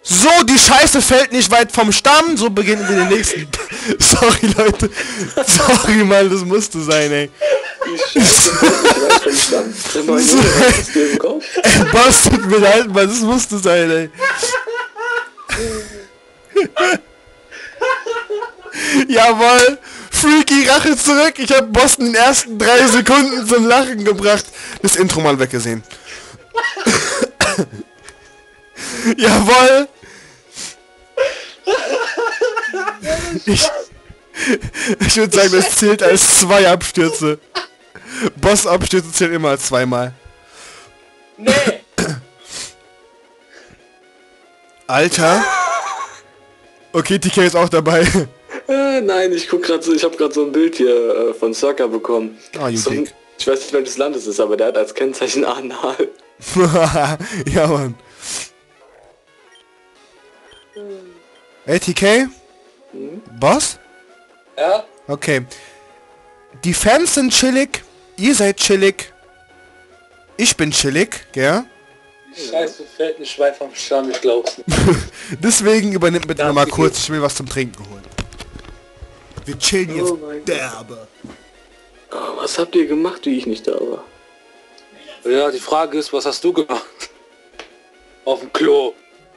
So, die Scheiße fällt nicht weit vom Stamm, so beginnen wir den nächsten. Sorry, Leute. Sorry, Mann, das musste sein, ey. Die Scheiße fällt nicht weit vom Stamm. So, ey, Boss, tut mir leid, Mann, das musste sein, ey. Jawohl, Freaky Rache zurück. Ich hab Boss in den ersten 3 Sekunden zum Lachen gebracht. Das Intro mal weggesehen. Jawohl. Ich würde sagen, das zählt als 2 Abstürze. Boss-Abstürze zählen immer als 2-mal. Nee! Alter. Okay, TK ist auch dabei. Nein, ich guck gerade so, ich habe gerade so ein Bild hier von Circa bekommen. Ah, you so dick. Ich weiß nicht, welches Land es ist, aber der hat als Kennzeichen Anal. Ja, Mann. Hey, TK? Boss? Ja? Okay. Die Fans sind chillig, ihr seid chillig, ich bin chillig, gell? Scheiße, fällt ein Schwein vom Stamm, ich glaub's nicht. Deswegen übernimmt bitte Ja, noch mal TK. kurz, ich will was zum Trinken holen. Wir chillen jetzt Oh mein Gott. derbe. Oh, was habt ihr gemacht, wie ich nicht da war? Ja, die Frage ist, was hast du gemacht? Auf dem Klo.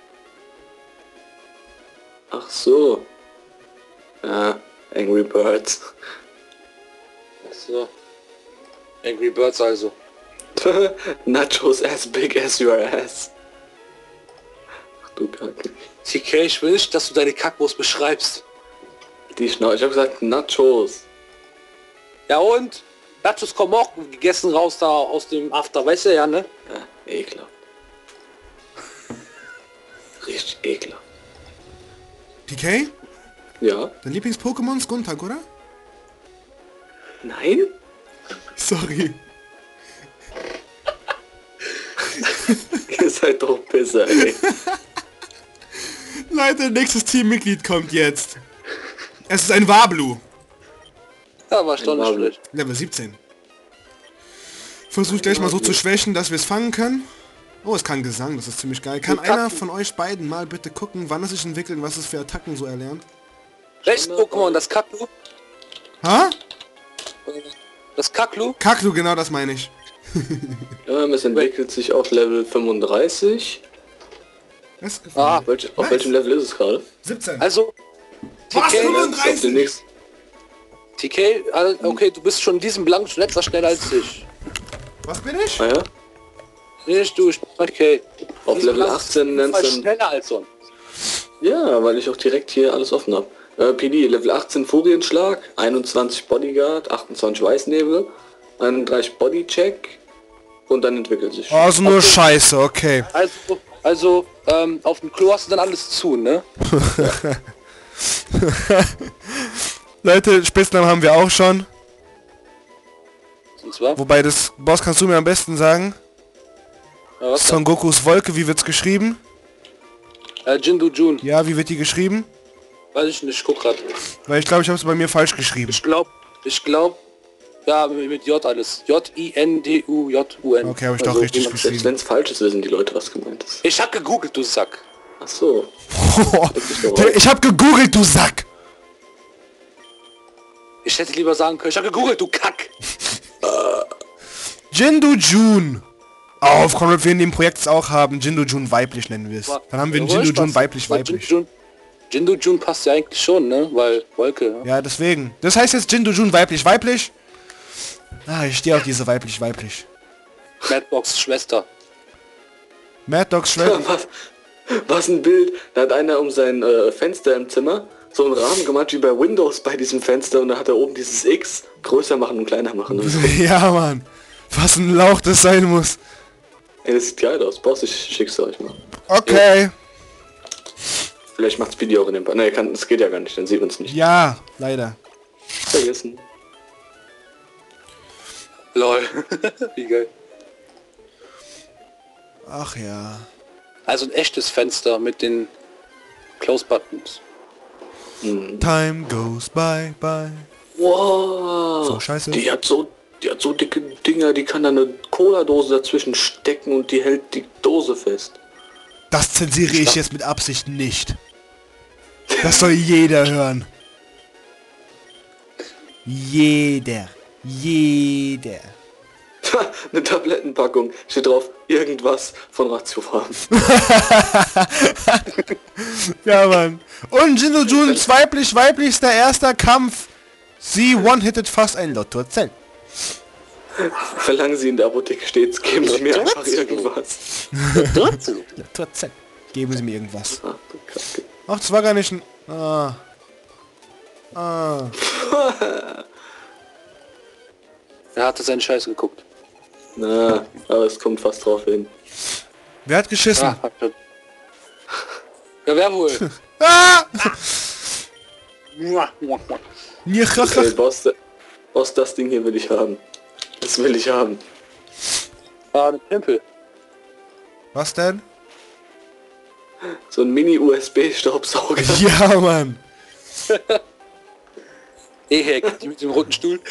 Ach so. Ja, Angry Birds. Achso. Angry Birds also. Nachos as big as your ass. Ach du Kacke. TK, ich will nicht, dass du deine Kackwurst beschreibst. Die Schnauze. Ich hab gesagt Nachos. Ja und? Nachos kommen auch gegessen raus da aus dem After, weißt du ja, ne? Ja, ekelhaft. Richtig ekelhaft. TK? Ja? Dein Lieblings-Pokémon ist Guntag, oder? Nein? Sorry. Ihr seid doch besser, ey. Leute, nächstes Teammitglied kommt jetzt. Es ist ein Wablu. Ja, war schon nicht Marvel. schlecht. Level 17. Versucht gleich mal so zu schwächen, dass wir es fangen können. Oh, es kann Gesang, das ist ziemlich geil. Kann Wir kacken. einer von euch beiden mal bitte gucken, wann es sich entwickelt und was es für Attacken so erlernt? Rechts Pokémon, das Kaklu. Ha? Das Kaklu. Kaklu, genau das meine ich. Ja, es entwickelt sich auf Level 35. Was? Ah, Auf Nice. welchem Level ist es gerade? 17. also... Was? TK, 35? Auf dem nächsten. TK, okay, du bist schon in diesem Blank etwas schneller als ich. Was bin ich? Ah ja? Nee, nicht du, ich bin TK. Auf Diesem Level Blank 18 nennt ist es schneller als sonst. Ja, weil ich auch direkt hier alles offen habe. PD, Level 18 Furienschlag, 21 Bodyguard, 28 Weißnebel, 31 Bodycheck und dann entwickelt sich. Also nur Scheiße, okay. Also, auf dem Klo hast du dann alles zu, ne? Leute, Spitznamen haben wir auch schon. Und zwar? Wobei das, Boss, kannst du mir am besten sagen? Ja, was Son Gokus Wolke, wie wird's geschrieben? Jindu Jun. Ja, wie wird die geschrieben? Weiß ich nicht, ich guck grad. Weil ich glaube, ich habe es bei mir falsch geschrieben. Ich glaub, ja, mit J alles. J-I-N-D-U-J-U-N. Okay, habe ich doch Also, richtig Selbst geschrieben. wenn es falsch ist, wissen die Leute, was gemeint ist. Ich hab gegoogelt, du Sack. Ach so. Ich habe gegoogelt, du Sack! Ich hätte lieber sagen können, ich hab gegoogelt, du Kack. Jindu Jun. Auf, komm, wir in dem Projekt auch haben. Jindu Jun weiblich nennen wir es. Dann haben wir einen Jindu Jun weiblich. Jindu Jun passt ja eigentlich schon, ne? Weil Wolke. Ja. Ja, deswegen. Das heißt jetzt Jindu Jun weiblich. Ah, ich stehe auf diese weiblich. Madbox Schwester. Mad Dogs Schwester. Was ein Bild. Da hat einer um sein Fenster im Zimmer so einen Rahmen gemacht wie bei Windows bei diesem Fenster und da hat er oben dieses X größer machen und kleiner machen. Und so. Ja, Mann. Was ein Lauch das sein muss. Ey, das sieht geil aus. Boss, ich schick's euch mal. Okay. Vielleicht macht's Video auch in dem Part. Ne, das geht ja gar nicht, dann sieht man's nicht. Ja, leider. Vergessen. Lol. Wie geil. Ach ja. Also ein echtes Fenster mit den Close Buttons. Time goes by. Wow. So, scheiße. Die hat so dicke Dinger, die kann da eine Cola-Dose dazwischen stecken und die hält die Dose fest. Das zensiere ich jetzt mit Absicht nicht. Das soll jeder hören. Jeder. Jeder. Eine Tablettenpackung. Steht drauf, irgendwas von Ratiofarm. Ja, Mann. Und Jindu Juns weiblichster erster Kampf. Sie one-hittet fast ein Lotto-Zell. Verlangen Sie in der Apotheke stets, geben Sie mir einfach irgendwas. Lotto-Zell. Geben Sie mir irgendwas. Ach, du Kacke. Ach, das war gar nicht ein... Ah. Ah. Er hatte seinen Scheiß geguckt. Na, aber es kommt fast drauf hin. Wer hat geschissen? Ah, hat schon. Ja, wer wohl? Ah! Okay, Boss, das Ding hier will ich haben. Das will ich haben. Ah, ein Tempel. Was denn? So ein Mini-USB-Staubsauger. Ja, Mann. Ehek, die mit dem roten Stuhl.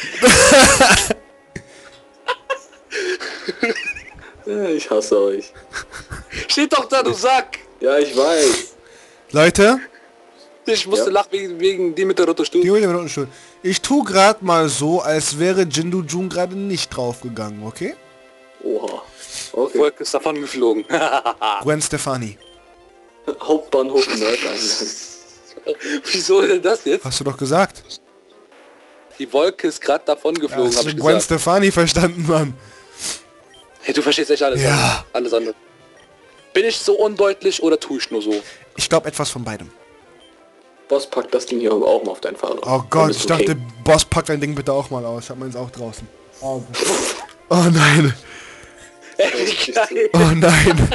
Ja, ich hasse euch. Steht doch da, du Sack! Ja, ich weiß. Leute, Ich musste Ja. lachen wegen die mit der roten Stuhl. die holen wir unten schon. Ich tu grad mal so, als wäre Jindu Jun gerade nicht draufgegangen, okay? Oha. Okay. Volk ist davon geflogen. Gwen Stefani. Hauptbahnhof Nordeingang. Wieso denn das jetzt? Hast du doch gesagt. Die Wolke ist gerade davon geflogen, Hast habe du ich Gwen gesagt. Stefani verstanden, Mann? Hey, du verstehst echt alles. Ja. Andere. Alles andere. Bin ich so undeutlich oder tue ich nur so? Ich glaube etwas von beidem. Boss, pack das Ding hier auch mal auf dein Fahrrad. Oh Dann Gott, bist ich du dachte, King. Boss, pack dein Ding bitte auch mal aus. Ich hab meins auch draußen. Oh nein. Ey, wie geil. Oh nein.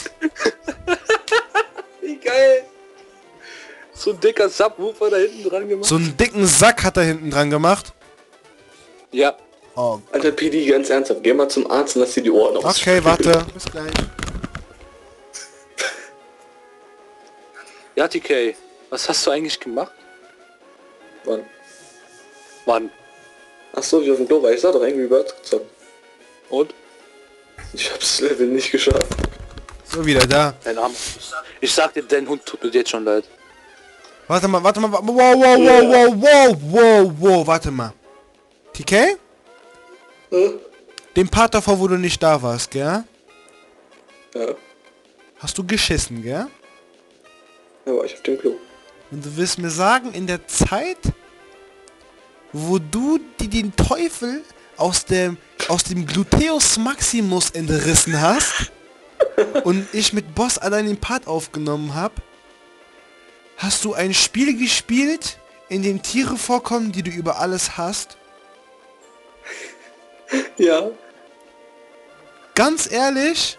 Wie geil. So ein dicker Subwoofer da hinten dran gemacht. So einen dicken Sack hat er hinten dran gemacht. Ja. Oh. Alter PD, ganz ernsthaft, geh mal zum Arzt und lass dir die Ohren aus. Okay, warte. Bis gleich. Ja, TK. Was hast du eigentlich gemacht? Wann? Mann. Achso, wie auf dem Klo war. Ich sag doch Angry Birds gezockt. Und? Ich hab's Level nicht geschafft. So, wieder da. Dein Arm. Ich sag dir, dein Hund tut mir jetzt schon leid. Warte mal. Wow, warte mal. TK? Den Part davor, wo du nicht da warst, gell? Ja. Hast du geschissen, gell? Ja, war ich auf dem Klo. Und du willst mir sagen, in der Zeit, wo du den Teufel aus dem Gluteus Maximus entrissen hast und ich mit Boss allein den Part aufgenommen habe, hast du ein Spiel gespielt, in dem Tiere vorkommen, die du über alles hasst? Ja. Ganz ehrlich?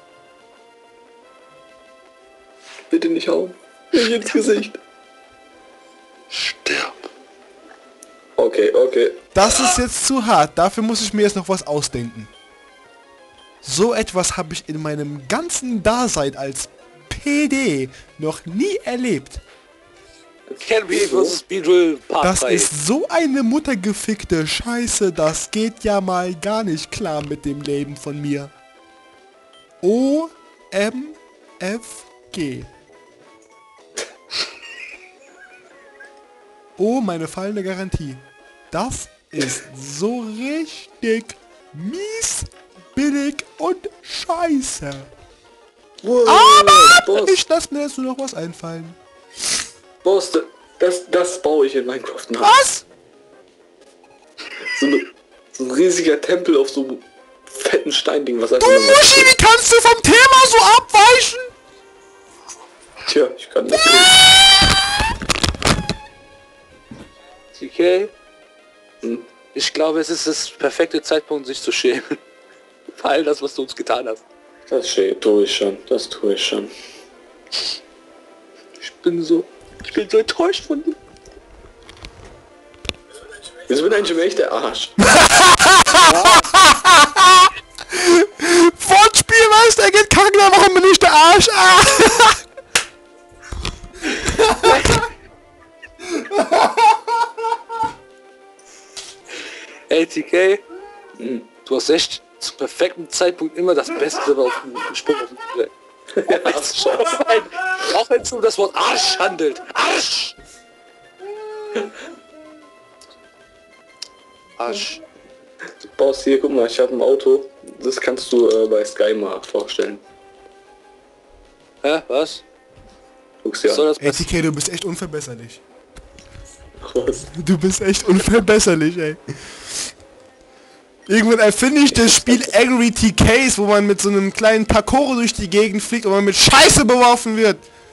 Bitte nicht hauen. Nicht ins Gesicht. Stirb. Okay, okay. Das ist jetzt zu hart. Dafür muss ich mir jetzt noch was ausdenken. So etwas habe ich in meinem ganzen Dasein als PD noch nie erlebt. Can we vs. Speedrill Part Das 3. ist so eine muttergefickte Scheiße. Das geht ja mal gar nicht klar mit dem Leben von mir. OMFG. Oh, meine fallende Garantie. Das ist so richtig mies, billig und scheiße. Aber Boss, Ich lass mir jetzt nur noch was einfallen. Boss, das baue ich in Minecraft nach. Was? So ein riesiger Tempel auf so einem fetten Steinding, was Du einfach nur... Muschi, wie kannst du vom Thema so abweichen? Tja, ich kann das nicht. TK? Hm? Ich glaube, es ist das perfekte Zeitpunkt, sich zu schämen. Für all das, was du uns getan hast. Das tue ich schon, das tue ich schon. Ich bin so enttäuscht von dir. Wieso bin ich echt der Arsch? Wortspielmeister geht kacken, warum bin ich der Arsch? Ah! Ey, TK, du hast echt zum perfekten Zeitpunkt immer das Beste auf den Sprung auf den Track. Auch wenn es um das Wort Arsch handelt. Arsch! Arsch. Du baust hier, guck mal, ich habe ein Auto. Das kannst du bei Sky mal vorstellen. Hä? Was? Guck's dir Soll an. das Ey, TK, du bist echt unverbesserlich. Was? Du bist echt unverbesserlich, ey. Irgendwann erfinde ich das Spiel Angry TKs, wo man mit so einem kleinen Takoro durch die Gegend fliegt und man mit Scheiße beworfen wird.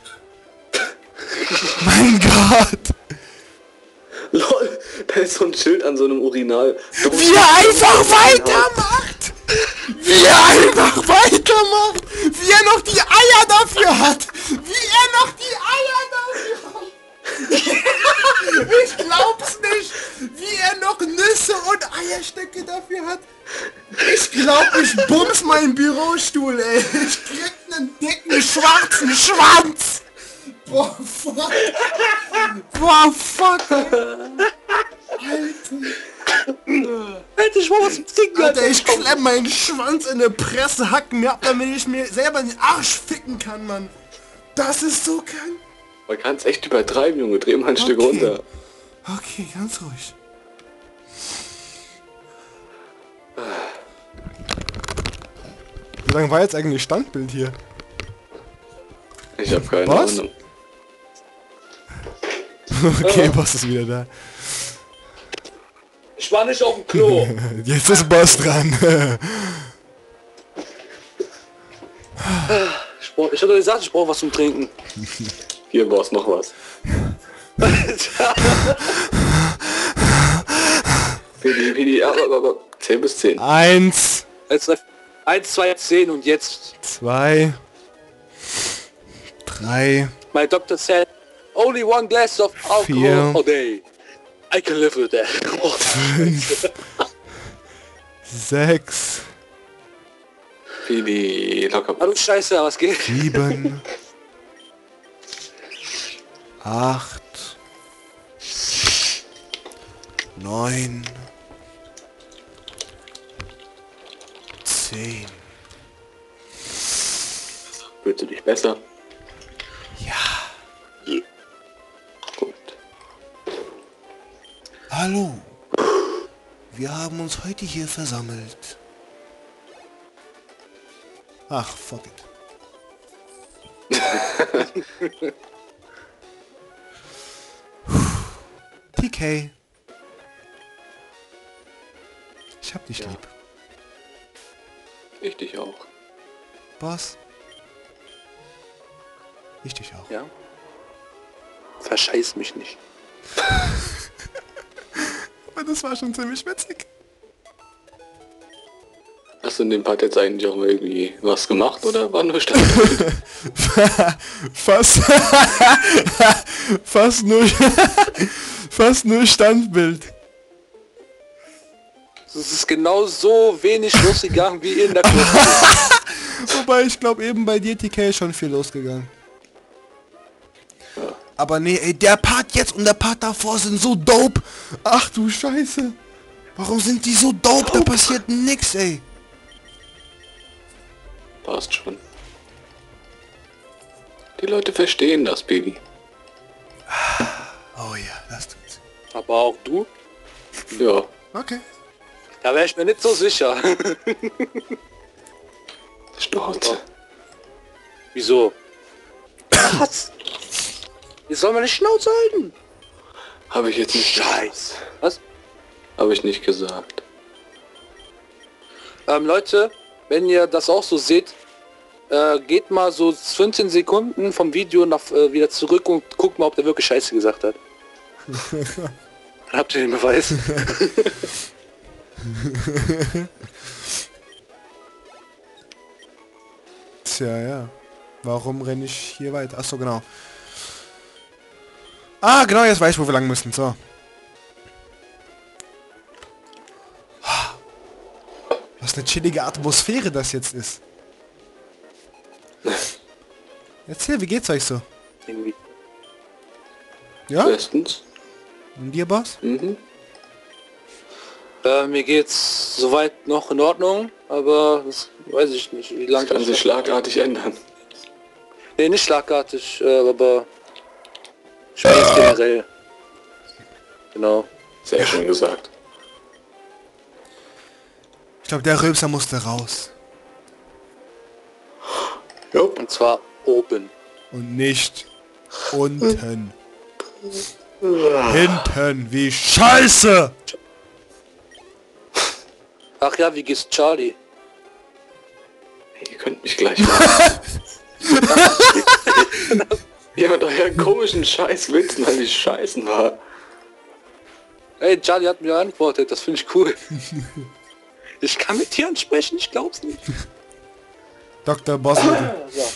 Mein Gott. Lol, da ist so ein Schild an so einem Urinal. Wie er einfach weitermacht! Wie er einfach weitermacht! Wie er noch die Eier dafür hat! Wie er noch die Eier dafür hat! Ich glaub's nicht! Wie er noch Nüsse und Eierstöcke dafür hat! Ich glaub, ich bums meinen Bürostuhl, ey! Ich krieg einen dicken schwarzen Schwanz! Boah, fuck! Boah, fuck! Alter! Hätte ich mal was zum Trinken, Alter, ich klemm meinen Schwanz in der Presse, hacken mir ab, damit ich mir selber in den Arsch ficken kann, Mann. Das ist so krank. Man kann es echt übertreiben, Junge. Dreh mal ein Stück runter. Okay, ganz ruhig. Wie lange war jetzt eigentlich Standbild hier? Ich habe keine Was? Ahnung. Okay, Boss ist wieder da. Ich war nicht auf dem Klo. Jetzt ist Boss dran. Ich hatte gesagt, ich brauche was zum Trinken. Hier, Boss, noch was. Pidi, aber 10 bis 10. 1, 1, 2, 10 und jetzt. 2, 3, My doctor said, only one glass of alcohol a day. I can live with that. 6, Pidi, locker. Hallo Scheiße, was geht? 7, 8, 9, 10. Fühlst du dich besser? Ja. Gut. Hallo. Wir haben uns heute hier versammelt. Ach, fuck it. TK. Ich hab dich lieb. Ich dich auch. Boss. Ich dich auch. Ja. Verscheiß mich nicht. Aber das war schon ziemlich witzig. Hast du in dem Part jetzt eigentlich auch mal irgendwie was gemacht oder war nur Stand? Fast. Fast nur. Fast nur Standbild. Es ist genau so wenig losgegangen wie in der Klasse. Wobei ich glaube eben bei dir TK ist schon viel losgegangen. Aber nee, ey, der Part jetzt und der Part davor sind so dope. Ach du Scheiße. Warum sind die so dope? Da passiert nix, ey. Passt schon. Die Leute verstehen das, Baby. Oh ja, das tut's. Aber auch du? Ja. Okay. Da wäre ich mir nicht so sicher. Schnauze. Wieso? Was? Wie soll man eine Schnauze halten? Habe ich jetzt nicht Scheiß. Was? Habe ich nicht gesagt. Leute, wenn ihr das auch so seht, geht mal so 15 Sekunden vom Video nach, wieder zurück und guckt mal, ob der wirklich Scheiße gesagt hat. Dann habt ihr den Beweis. Tja, ja. Warum renne ich hier weiter? Achso, genau. Ah, genau, jetzt weiß ich, wo wir lang müssen. So. Was eine chillige Atmosphäre das jetzt ist. Erzähl, wie geht's euch so? Irgendwie. Ja? Bestens. Und dir, Boss? Mhm. Mir geht's soweit noch in Ordnung, aber das weiß ich nicht, wie lange Kann sich schlagartig ändern. Nee, nicht schlagartig, aber Spiel generell. Genau. Sehr schön gesagt. Ich glaube, der Rülpser musste raus. Jupp. Und zwar oben. Und nicht unten. Hinten, wie scheiße! Ach ja, wie geht's Charlie? Ihr könnt mich gleich mal. Ihr mit euren komischen Scheißwitzen, weil ich scheißen war. Hey, Charlie hat mir geantwortet, das finde ich cool. Ich kann mit Tieren sprechen, ich glaub's nicht. Dr. Bossmittel. Ja.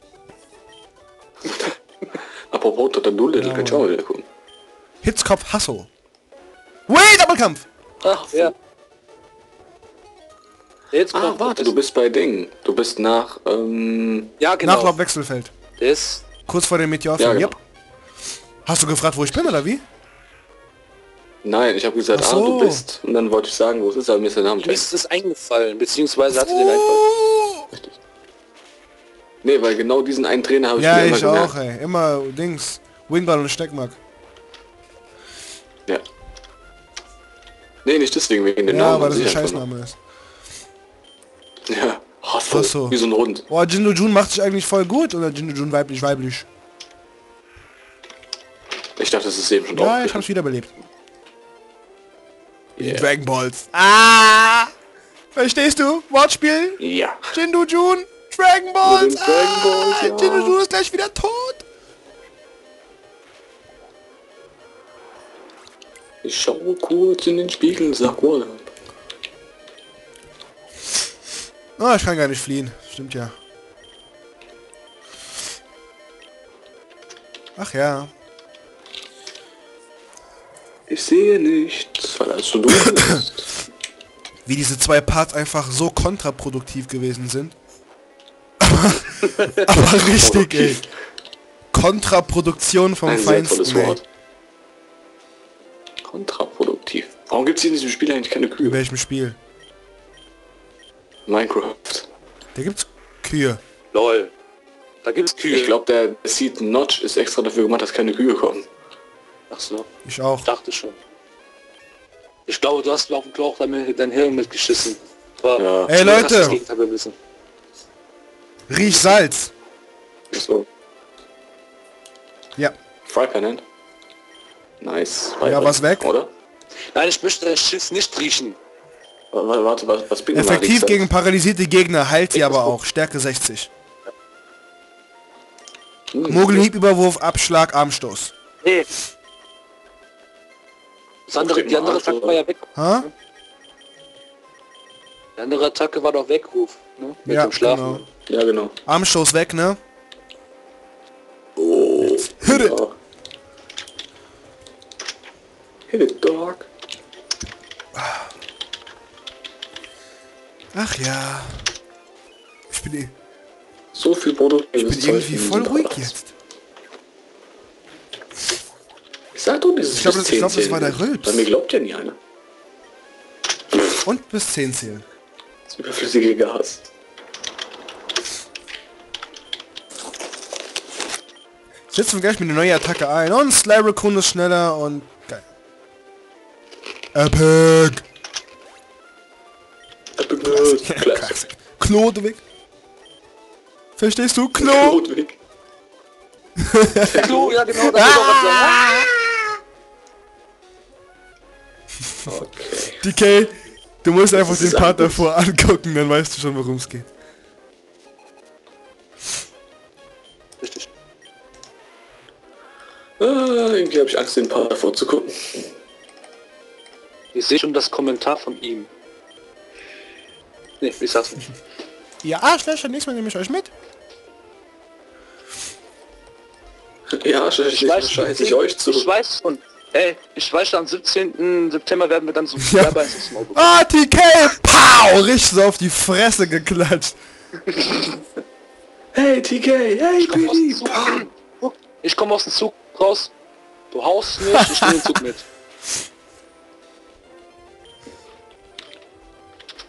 Apropos Dr. Doolittle, Ja, könnt ihr auch wieder gucken. Hitzkopf Hasso. Wait, Doppelkampf! Ach, ja. Jetzt Ah, kommt warte, du bist bei Ding. Du bist nach, Ja, genau. Nachlauf Wechselfeld. Der ist... Kurz vor dem Meteorfilm. Ja, genau. Yep. Hast du gefragt, wo ich bin, oder wie? Nein, ich habe gesagt, Ach so. du bist. Und dann wollte ich sagen, wo es ist, aber mir ist der Name Mir ist es eingefallen, beziehungsweise hatte den Einfall. Oh. Nee, weil genau diesen einen Trainer habe ich Ja, mir immer ich gemerkt. auch, ey. Immer Dings. Wingball und Steckmark. Ja. Nee, nicht deswegen, wegen den Ja, Namen. weil das an ein sich einfach Scheißname ist. nur. Ja, Hasso, Ach so. wie so ein Hund. Boah, Jindu Jun macht sich eigentlich voll gut. Oder Jindu Jun weiblich. Ich dachte, das ist eben schon Ja, drauf. ich hab's wiederbelebt. Yeah. Dragon Balls. Ah! Verstehst du? Wortspiel? Ja. Jindu Jun, Dragon Balls. Mit den Dragon Balls, ja. Jindu Jun ist gleich wieder tot. Ich schaue kurz in den Spiegel, sag Waller. Ah, ich kann gar nicht fliehen. Stimmt ja. Ach ja. Ich sehe nichts, weil alles so dunkel ist. Wie diese zwei Parts einfach so kontraproduktiv gewesen sind. Aber richtig, ey. Kontraproduktion vom Ein sehr Feinsten, tolles ey. Wort. Kontraproduktiv. Warum gibt es hier in diesem Spiel eigentlich keine In Kühe? welchem Spiel? Minecraft. Da gibt's Kühe. Lol. Da gibt's Kühe. Ich glaube, der Seed Notch ist extra dafür gemacht, dass keine Kühe kommen. Ach so, Ich auch. ich dachte schon. Ich glaube, du hast mir auf den Klauch dein Hirn mitgeschissen. Aber Ja. Ey, du Leute! hast das Gegenteil bewiesen. Riech Salz. So. Ja. Fry Pan. Nice. Ja, was weg? Oder? Nein, ich möchte deinen Schiss nicht riechen. Warte, was bringt denn Effektiv Alexa? gegen paralysierte Gegner, heilt sie aber auch. Stärke 60. Mogelhieb, Überwurf, Abschlag, Armstoß. Nee. Das andere, die andere Attacke war ja weg. Ha? Die andere Attacke war doch Weckruf. Ne? Mit Ja, dem Schlafen. genau. Ja, genau. Armstoß weg, ne? Oh. Hit it. Ja. Hit it, dog. Ach ja. Ich bin So viel Produkt. Ich bin irgendwie voll ruhig jetzt. Ich sag doch, dieses Ich glaub, das war der Rülps. Bei mir glaubt ja nie einer. Und bis 10 zählen. Das überflüssige Gas. Setzen wir gleich mit einer neuen Attacke ein. Und Sly Raccoon ist schneller und geil. Epic! Classic. Klodwig. Verstehst du? Klo! Klodwig. Klo, ja genau, das will ich auch was sagen. Okay. DK, du musst einfach Das den ist Part anders. davor angucken, dann weißt du schon, worum es geht. Richtig. Irgendwie habe ich Angst, den Part davor zu gucken. Ich sehe schon das Kommentar von ihm. Nee, ich sag's nicht. Ja, Arschlöcher, nächstes Mal nehme ich euch mit. Ja, scheiße ich euch zu. Ich weiß schon. Ey, ich weiß schon, am 17. September werden wir dann so Ja. Werbe ins Maul bekommen. Ah, TK! Pow! Richtig so auf die Fresse geklatscht. Hey TK, hey Komm aus dem PD. Zug. Guck, ich komme aus dem Zug raus. Du haust nicht, ich nehme den Zug mit.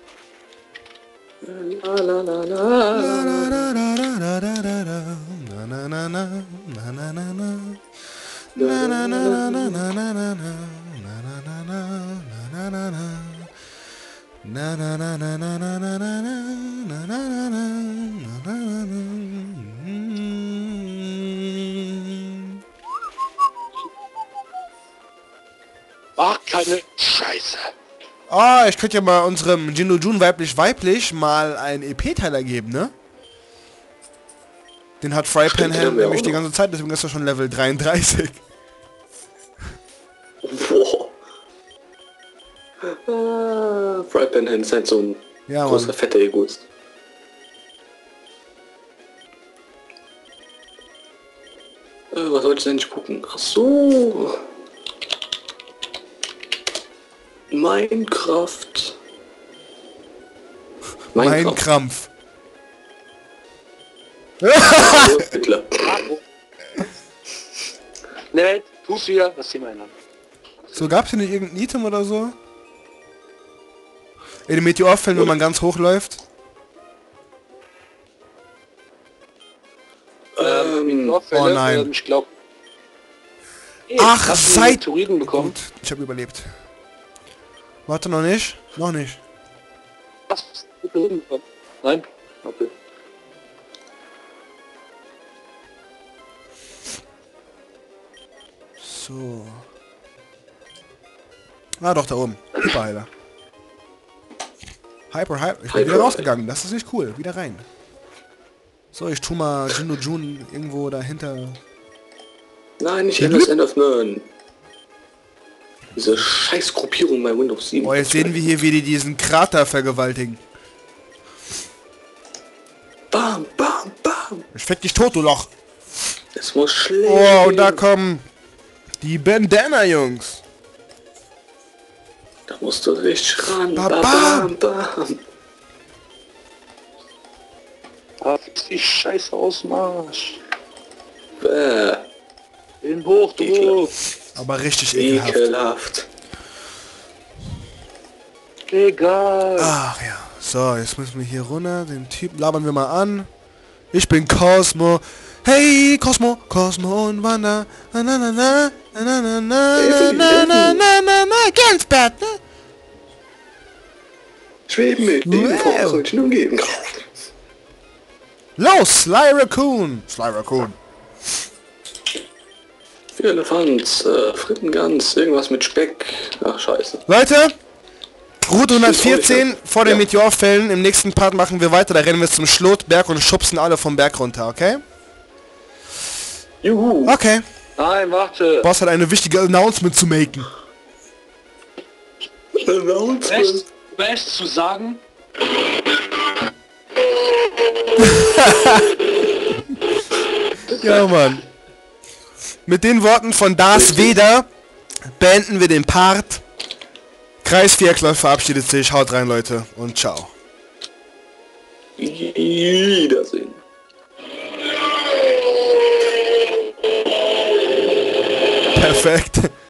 La, la, la, la. na na na na na na. Na na na na na na na na na na na na na na na. Na na na na na na na na na na na na na na. Ach, keine Scheiße. Ah, ich könnte ja mal unserem Jinno Jun weiblich mal einen EP-Teiler geben, ne? Den hat Frypan Stimmt, den Hand haben wir nämlich auch die noch. ganze Zeit, deswegen ist er schon Level 33. Boah. Frypan Hand ist halt so ein Ja, großer, Mann. fetter Egoist. Was wollte ich denn nicht gucken? Ach so. Minecraft. Mein Krampf. Hitler. Ne, tu's wieder, das Thema ändern. So, gab's hier nicht irgendein Item oder so? In den Meteorfällen, wenn man ganz hoch läuft? Oh nein. Ich glaube. Ach, hast du seit... Meteoriten bekommen? Gut, ich habe überlebt. Warte, noch nicht? Noch nicht. Hast du Meteoriten bekommen? Nein? Okay. So. Ah, doch, da oben. Hyperheiler. Hyper. Ich bin wieder rausgegangen. Das ist nicht cool. Wieder rein. So, ich tu mal Jinno Jun irgendwo dahinter. Nein, nicht Endless End of None. Diese scheiß Gruppierung bei Windows 7. Oh, jetzt sehen wir hier, wie die diesen Krater vergewaltigen. Bam, bam, bam. Ich fick dich tot, du Loch. Es muss schlägen. Oh, und da kommen die Bandana-Jungs. Da musst du richtig ran. Bam, Bam, bam. Die Scheiße Ausmarsch. Bäh. In Hochdruck. Aber richtig ekelhaft. Ekelhaft. Egal. Ach ja. So, jetzt müssen wir hier runter. Den Typen labern wir mal an. Ich bin Cosmo. Hey, Cosmo, Cosmo und Wanda. Na na na na na na na na na na na na ganz bad, ne? Schweben mit dem Wow. Kopf solchen umgeben. Los, Sly Raccoon. Sly Raccoon. Vier Elefants, Frittengans, irgendwas mit Speck. Ach, scheiße. Leute, Route 114 vor den Ja. Meteorfällen. Im nächsten Part machen wir weiter. Da rennen wir zum Schlotberg und schubsen alle vom Berg runter, okay? Juhu. Okay. Nein, warte. Boss hat eine wichtige Announcement zu machen. Announcement. Best zu sagen? Ja, Mann. Mit den Worten von Darth Vader beenden wir den Part. Kreis Vierkläufer verabschiedet sich. Haut rein, Leute. Und ciao. Wiedersehen. Perfekt.